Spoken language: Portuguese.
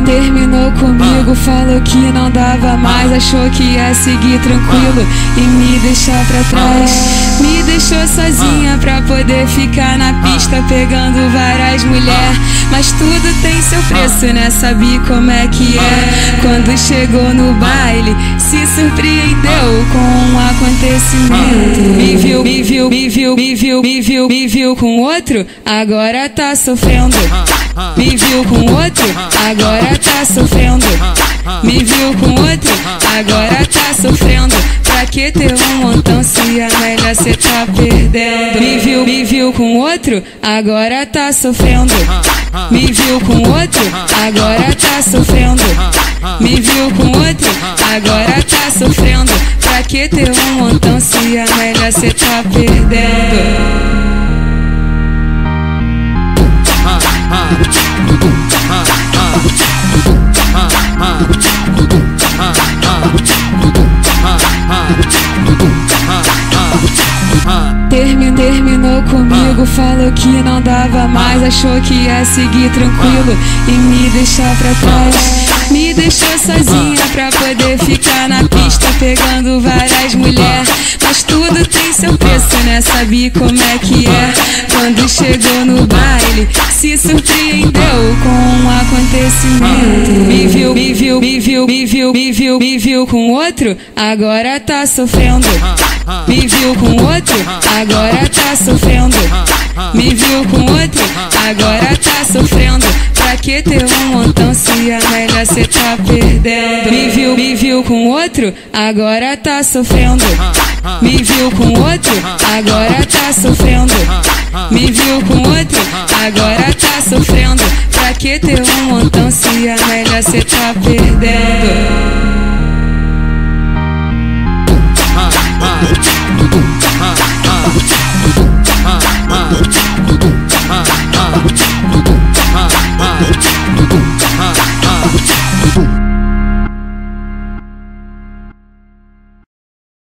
Terminou comigo, falou que não dava mais, achou que ia seguir tranquilo e me deixar pra trás. Me deixou sozinha pra poder ficar na pista pegando várias mulheres. Mas tudo tem seu preço, né? Sabe como é que é? Quando chegou no baile, se surpreendeu com um acontecimento. Me viu com outro, agora tá sofrendo. Me viu com outro, agora tá sofrendo. Me viu com outro, agora tá sofrendo. Pra que ter um montão se a melhor cê tá perdendo? Me viu com outro, agora tá sofrendo. Me viu com outro, agora tá sofrendo. Me viu com outro, agora tá sofrendo. Pra que ter um montão se a melhor cê tá perdendo? Terminou comigo, falou que não dava mais, achou que ia seguir tranquilo e me deixar pra trás. Me deixou sozinha pra poder ficar na pista pegando várias mulheres. Mas tudo tem seu preço, né? Sabe como é que é? Quando chegou no baile, se surpreendeu com um acontecimento. Me viu com outro, agora tá sofrendo. Me viu com outro, agora tá sofrendo. Me viu com outro, agora tá sofrendo. Pra que ter um montão se a melhor cê tá perdendo? Me viu com outro, agora tá sofrendo. Me viu com outro, agora tá sofrendo. Me viu com outro, agora tá sofrendo. Pra que ter um montão se a melhor cê tá perdendo?